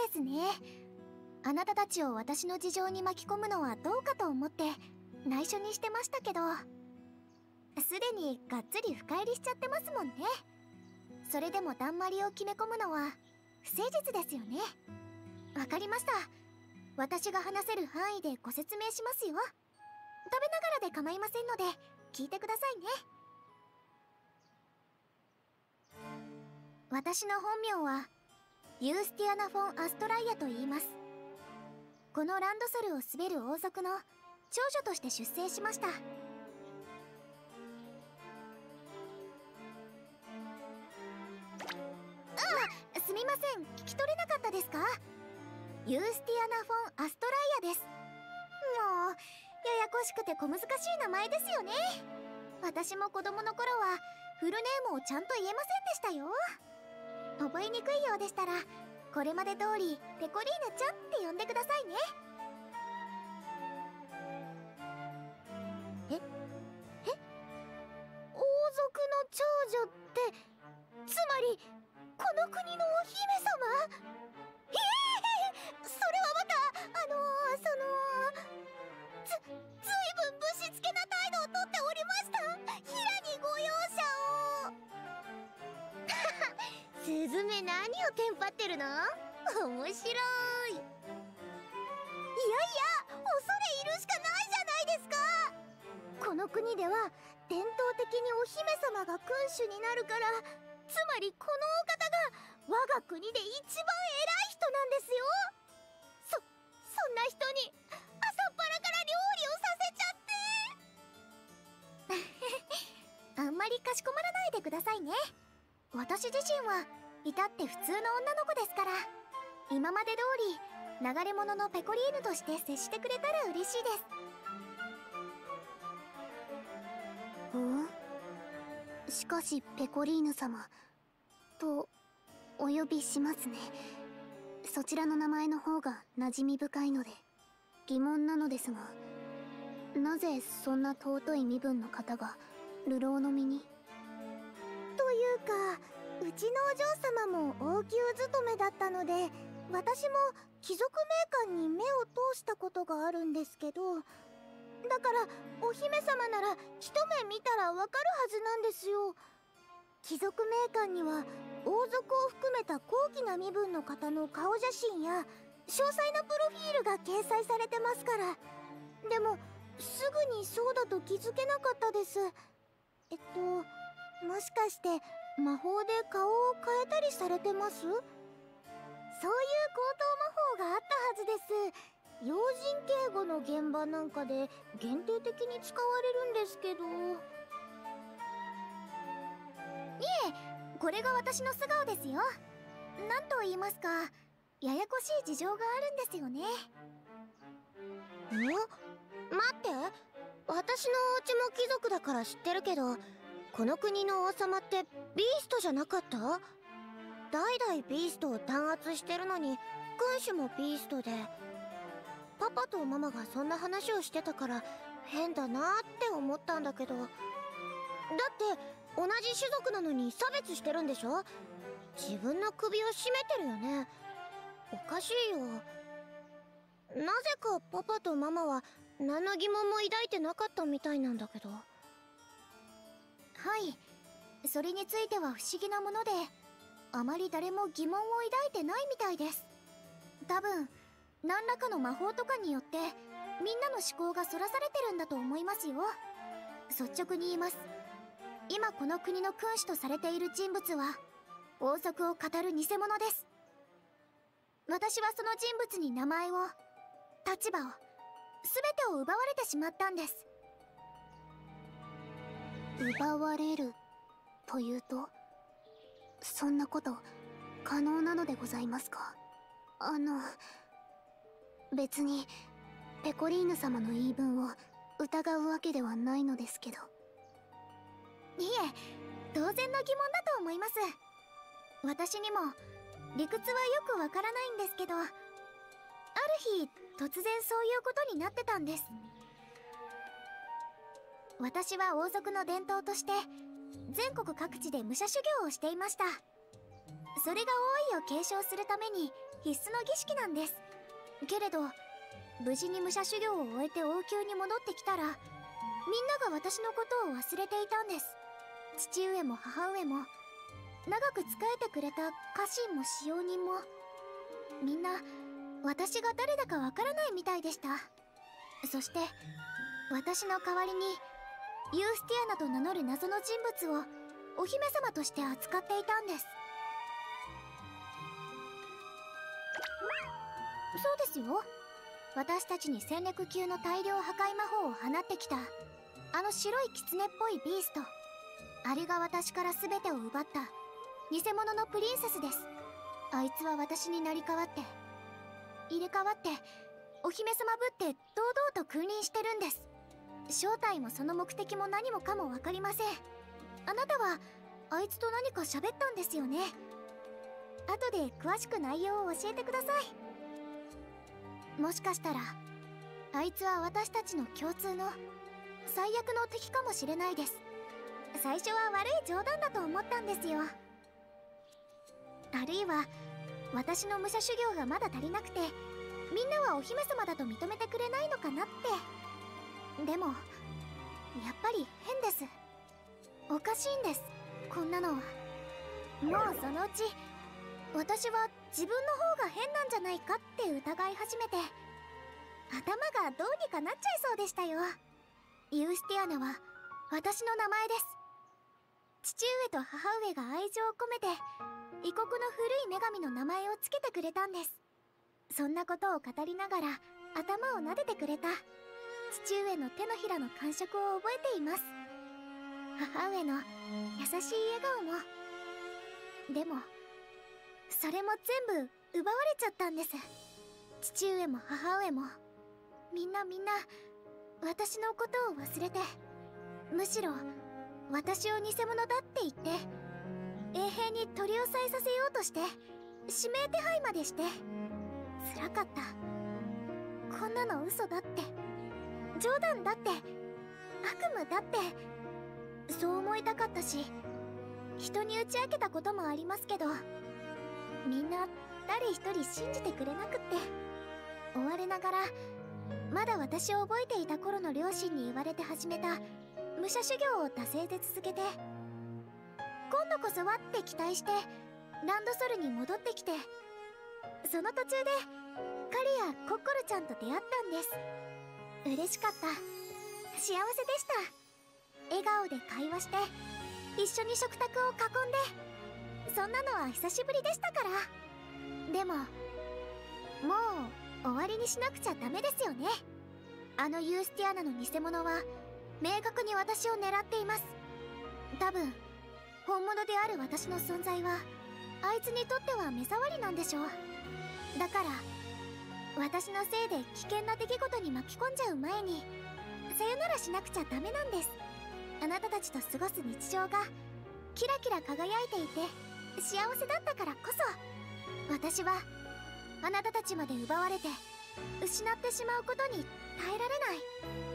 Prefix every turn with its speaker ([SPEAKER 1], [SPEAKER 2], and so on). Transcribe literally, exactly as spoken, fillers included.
[SPEAKER 1] ですね。あなたたちを私の事情に巻き込むのはどうかと思って内緒にしてましたけど、すでにがっつり深入りしちゃってますもんね。それでもだんまりを決め込むのは不誠実ですよね。わかりました。私が話せる範囲でご説明しますよ。食べながらで構いませんので聞いてくださいね。私の本名はユースティアナ・フォン・アストライアと言います。このランドソルを滑る王族の長女として出生しました。ああ、すみません、聞き取れなかったですか？ユースティアナ・フォン・アストライアです。もうややこしくて小難しい名前ですよね。私も子供の頃はフルネームをちゃんと言えませんでしたよ。覚えにくいようでしたらこれまで通りペコリーヌちゃんって呼んでくださいね。ええ、王族の長女ってつまりこの国のお姫様？ええー、それはまたあのー、そのずずいぶんぶしつけな態度をとっておりました。平にご容赦を。スズメ、何をテンパってるの？面白い。いやいや、恐れ入るしかないじゃないですか。この国では伝統的にお姫様が君主になるから、つまりこのお方が我が国で一番偉い人なんですよ。そそんな人に朝っぱらから料理をさせちゃって。あんまりかしこまらないでくださいね。私自身は至って普通の女の子ですから、今まで通り流れ者のペコリーヌとして接してくれたら嬉しいです。ん？しかしペコリーヌ様とお呼びしますね。そちらの名前の方が馴染み深いので疑問なのですが、なぜそんな尊い身分の方が流浪の身に？というか、うちのお嬢様も王宮勤めだったので、私も貴族名官に目を通したことがあるんですけど、だからお姫様なら一目見たらわかるはずなんですよ。貴族名鑑には王族を含めた高貴な身分の方の顔写真や詳細なプロフィールが掲載されてますから。でもすぐにそうだと気づけなかったです。えっともしかして魔法で顔を変えたりされてます？そういう高等魔法があったはずです。要人警護の現場なんかで限定的に使われるんですけど。いえ、これが私の素顔ですよ。なんと言いますか、ややこしい事情があるんですよね。ん？待って、私のお家も貴族だから知ってるけど、この国の王様ってビーストじゃなかった？代々ビーストを弾圧してるのに君主もビーストで、パパとママがそんな話をしてたから変だなって思ったんだけど。だって同じ種族なのに差別してるんでしょ？自分の首を絞めてるよね。おかしいよ。なぜかパパとママは何の疑問も抱いてなかったみたいなんだけど。はい、それについては不思議なもので、あまり誰も疑問を抱いてないみたいです。多分何らかの魔法とかによってみんなの思考がそらされてるんだと思いますよ。率直に言います。今この国の君主とされている人物は王族を語る偽物です。私はその人物に名前を、立場を、全てを奪われてしまったんです。奪われるというと、そんなこと可能なのでございますか？あの別にペコリーヌ様の言い分を疑うわけではないのですけど。いえ、当然の疑問だと思います。私にも理屈はよくわからないんですけど、ある日突然そういうことになってたんです。私は王族の伝統として全国各地で武者修行をしていました。
[SPEAKER 2] それが王位を継承するために必須の儀式なんです。けれど無事に武者修行を終えて王宮に戻ってきたら、みんなが私のことを忘れていたんです。父上も母上も長く仕えてくれた家臣も使用人も、みんな私が誰だかわからないみたいでした。そして私の代わりにユースティアナと名乗る謎の人物をお姫様として扱っていたんです。そうですよ、私たちに戦略級の大量破壊魔法を放ってきたあの白い狐っぽいビースト、あれが私から全てを奪った偽物のプリンセスです。あいつは私に成り代わって入れ替わってお姫様ぶって堂々と君臨してるんです。正体もその目的も何もかも分かりません。あなたはあいつと何か喋ったんですよね。後で詳しく内容を教えてください。もしかしたらあいつは私たちの共通の最悪の敵かもしれないです。最初は悪い冗談だと思ったんですよ。あるいは私の武者修行がまだ足りなくて、みんなはお姫様だと認めてくれないのかなって。でもやっぱり変です。おかしいんです、こんなのは。もうそのうち私は自分の方が変なんじゃないかって疑い始めて、頭がどうにかなっちゃいそうでしたよ。ユースティアナは私の名前です。父上と母上が愛情を込めて異国の古い女神の名前を付けてくれたんです。そんなことを語りながら頭を撫でてくれた父上の手のひらの感触を覚えています。母上の優しい笑顔も。でもそれも全部奪われちゃったんです。父上も母上もみんなみんな私のことを忘れて、むしろ私を偽物だって言って永遠に取り押さえさせようとして、指名手配までして。辛かった。こんなの嘘だって、冗談だって、悪夢だって、そう思いたかったし、人に打ち明けたこともありますけど、みんな誰一人信じてくれなくって。追われながらまだ私を覚えていた頃の両親に言われて始めた武者修行を惰性で続けて、今度こそはって期待してランドソルに戻ってきて、その途中でカリア・コッコルちゃんと出会ったんです。嬉しかった、幸せでした。笑顔で会話して一緒に食卓を囲んで、そんなのは久しぶりでしたから。でももう終わりにしなくちゃダメですよね。あのユースティアナの偽物は明確に私を狙っています。多分本物である私の存在はあいつにとっては目障りなんでしょう。だから私のせいで危険な出来事に巻き込んじゃう前にさよならしなくちゃダメなんです。あなたたちと過ごす日常がキラキラ輝いていて幸せだったからこそ、私はあなたたちまで奪われて失ってしまうことに耐えられない。